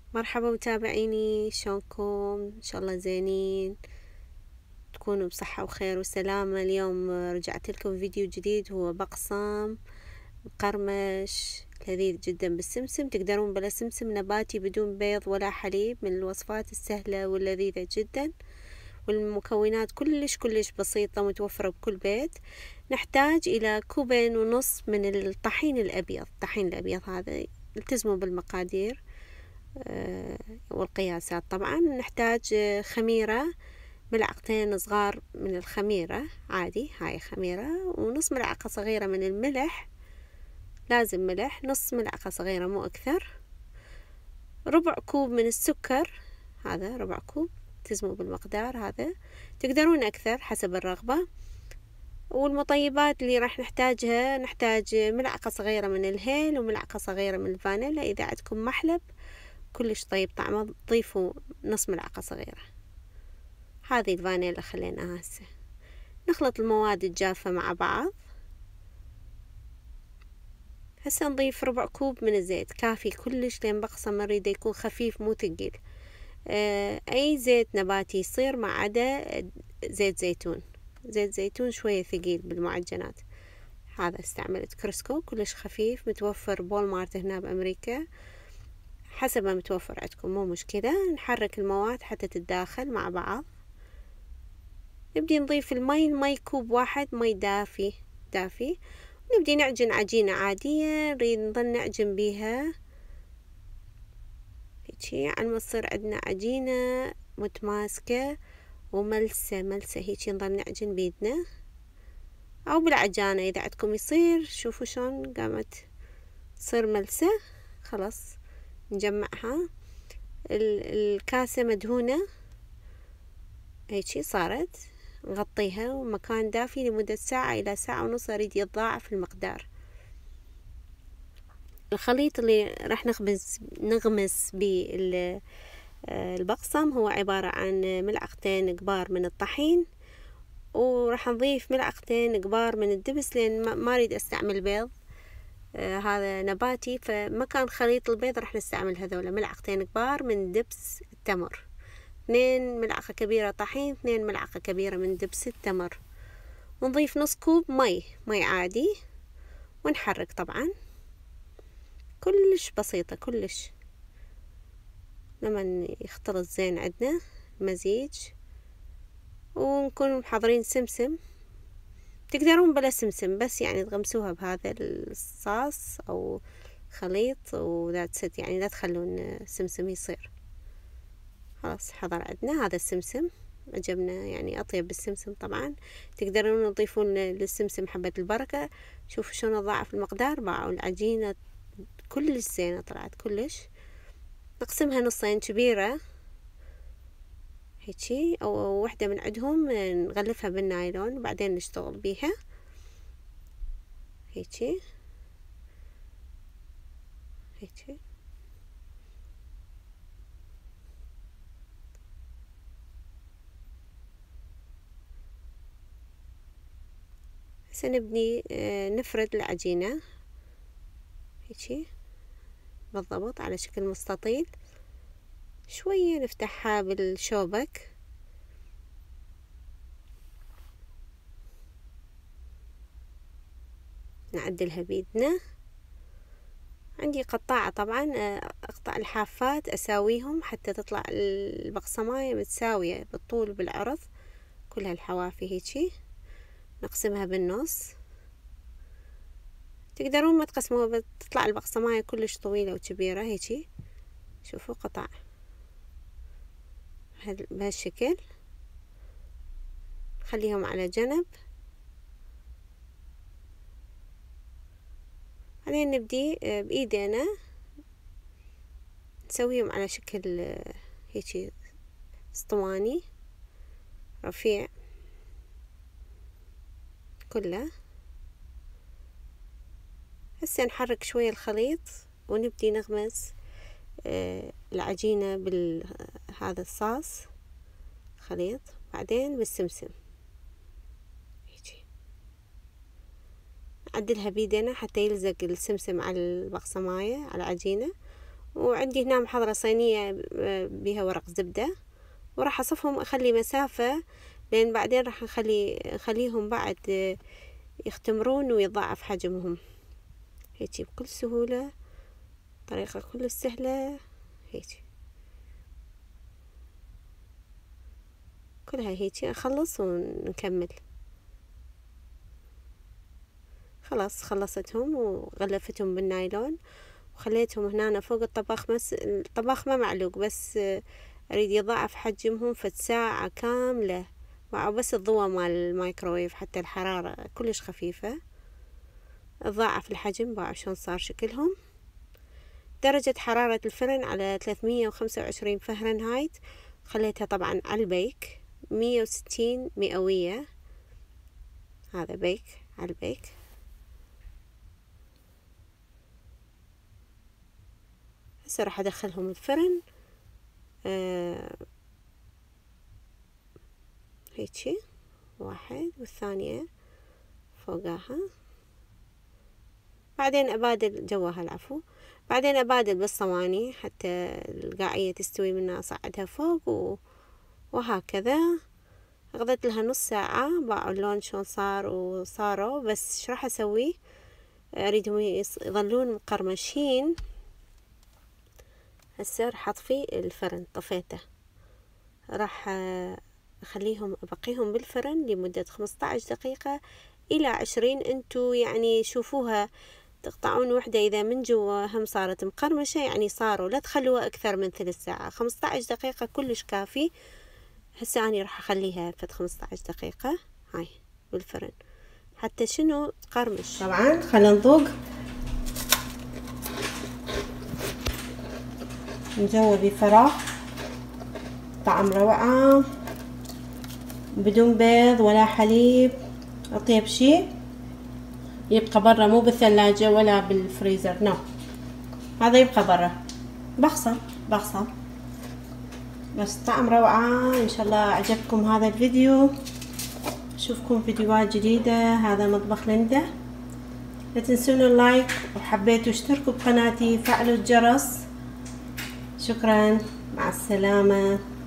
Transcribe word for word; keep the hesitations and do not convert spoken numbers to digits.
مرحبا متابعيني، شلونكم؟ ان شاء الله زينين، تكونوا بصحة وخير وسلامة. اليوم رجعت لكم فيديو جديد، هو بقسم مقرمش لذيذ جدا بالسمسم. تقدرون بلا سمسم نباتي بدون بيض ولا حليب، من الوصفات السهلة واللذيذة جدا، والمكونات كلش كلش بسيطة متوفرة بكل بيت. نحتاج إلى كوبين ونص من الطحين الأبيض. الطحين الأبيض هذا التزموا بالمقادير والقياسات. طبعا نحتاج خميرة، ملعقتين صغار من الخميرة عادي، هاي خميرة، ونص ملعقة صغيرة من الملح، لازم ملح، نص ملعقة صغيرة مو أكثر، ربع كوب من السكر، هذا ربع كوب، التزموا بالمقدار هذا، تقدرون أكثر حسب الرغبة. والمطيبات اللي راح نحتاجها، نحتاج ملعقة صغيرة من الهيل وملعقة صغيرة من الفانيلا. إذا عندكم محلب كلش طيب طعمه ضيفوا نص ملعقة صغيرة. هذه الفانيلا خليناها هسه. نخلط المواد الجافة مع بعض. هسه نضيف ربع كوب من الزيت، كافي كلش، لين بقسم نريد يكون خفيف مو ثقيل. آه اي زيت نباتي يصير، ما عدا زيت زيتون. زيت زيتون شوية ثقيل بالمعجنات. هذا استعملت كريسكو كلش خفيف، متوفر بول مارت هنا بأمريكا، حسب ما متوفر عندكم مو مشكلة. نحرك المواد حتى تتداخل مع بعض. نبدي نضيف المي، المي كوب واحد مي دافي دافي. نبدي نعجن عجينة عادية، نريد نظل نعجن بيها هيجي على ما تصير عندنا عجينة متماسكة وملسة ملسة، هيجي نظل نعجن بيدنا أو بالعجانة إذا عندكم يصير. شوفوا شلون قامت تصير ملسة. خلاص نجمعها. الكاسة مدهونة هيجي صارت، نغطيها ومكان دافي لمدة ساعة إلى ساعة ونص، أريد يتضاعف المقدار. الخليط اللي راح نخبز نغمس بالبقسم هو عبارة عن ملعقتين كبار من الطحين، وراح نضيف ملعقتين كبار من الدبس، لأن ما أريد أستعمل بيض، آه هذا نباتي، فمكان خليط البيض راح نستعمل هذولا ملعقتين كبار من دبس التمر. اثنين ملعقة كبيرة طحين، اثنين ملعقة كبيرة من دبس التمر. ونضيف نص كوب مي مي عادي، ونحرك. طبعا كلش بسيطة كلش، لما يختلط زين عندنا مزيج. ونكون محضرين سمسم، تقدرون بلا سمسم، بس يعني تغمسوها بهذا الصاص أو خليط ولا تسد، يعني لا تخلون سمسم يصير. خلاص حضر عندنا هذا السمسم، عجبنا يعني أطيب بالسمسم. طبعا تقدرون تضيفون للسمسم حبة البركة. شوفوا شلون ضاعف المقدار، باعوا العجينة كلش زينة، طلعت كلش. نقسمها نصين كبيرة هيجي، أو وحدة من عندهم نغلفها بالنايلون وبعدين نشتغل بيها هيجي هيجي. هسه نبني نفرد العجينة هيجي بالضبط على شكل مستطيل، شوية نفتحها بالشوبك، نعدلها بيدنا. عندي قطاعة طبعا، أقطع الحافات أساويهم حتى تطلع البقسماية متساوية بالطول وبالعرض، كل هالحوافي هيجي نقسمها بالنص. تقدرون ما تقسموها، تطلع البقسماية كلش طويلة وكبيرة هيجي. شوفوا قطع بهالشكل، خليهم على جنب. بعدين نبدي بإيدينا نسويهم على شكل هيجي اسطواني رفيع كله. هسه نحرك شوية الخليط ونبدي نغمس العجينة بهذا الصاص خليط، بعدين بالسمسم هيجي نعدلها بيدنا حتى يلزق السمسم على البقسماية على العجينة، وعندي هنا محضرة صينية بها ورق زبدة، وراح أصفهم أخلي مسافة، لأن بعدين راح نخلي أخليهم بعد يختمرون ويضاعف حجمهم. هيك بكل سهولة، طريقة كل سهلة. هيك كلها هيك أخلص ونكمل. خلاص خلصتهم وغلفتهم بالنايلون وخليتهم هنا فوق الطباخ. بس الطباخ ما معلوق، بس أريد يضاعف حجمهم فد ساعة كاملة مع بس الضوء مال الميكروويف، حتى الحرارة كلش خفيفة تضاعف الحجم. باعوا شلون صار شكلهم. درجة حرارة الفرن على ثلاثمية وخمسة وعشرين فهرنهايت. خليتها طبعا على البيك مية وستين مئوية. هذا بيك على البيك. هسه راح أدخلهم الفرن آه هيجي واحد والثانية فوقاها. بعدين أبادل جواها العفو. بعدين أبادل بالصواني حتى القاعية تستوي منها، أصعدها فوق و... وهكذا. أخذت لها نص ساعة. باعوا اللون شلون صار وصاروا. بس شو راح أسوي؟ أريدهم يظلون مقرمشين. هسه راح أطفي الفرن، طفيته. راح أخليهم أبقيهم بالفرن لمدة خمسة عشر دقيقة إلى عشرين. انتو يعني شوفوها، تقطعون وحدة إذا من جوا هم صارت مقرمشة يعني صاروا. لا تخلوها أكثر من ثلاث ساعة. خمسة عشر دقيقة كلش كافي. هسه أنا راح أخليها فد خمسة عشر دقيقة هاي بالفرن حتى شنو تقرمش. طبعا خلينا نذوق. مجوبي فراخ، طعم روعة، بدون بيض ولا حليب. أطيب شي يبقى برا، مو بالثلاجة ولا بالفريزر، نو هذا يبقى برا. بخصة بخصة بس طعم روعة. إن شاء الله عجبكم هذا الفيديو. أشوفكم فيديوهات جديدة. هذا مطبخ ليندا. لا تنسون اللايك، وحبيتوا اشتركوا بقناتي، فعلوا الجرس. شكرا، مع السلامة.